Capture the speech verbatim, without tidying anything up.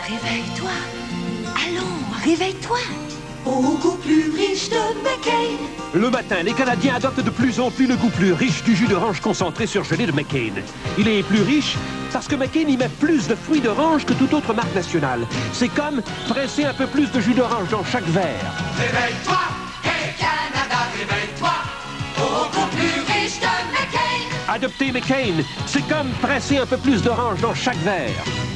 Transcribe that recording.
Réveille-toi. Allons, réveille-toi. Au goût plus riche de McCain. Le matin, les Canadiens adoptent de plus en plus le goût plus riche du jus d'orange concentré surgelé de McCain. Il est plus riche parce que McCain y met plus de fruits d'orange que toute autre marque nationale. C'est comme presser un peu plus de jus d'orange dans chaque verre. Réveille-toi, hey Canada, réveille-toi. Au goût plus riche de McCain. Adopter McCain, c'est comme presser un peu plus d'orange dans chaque verre.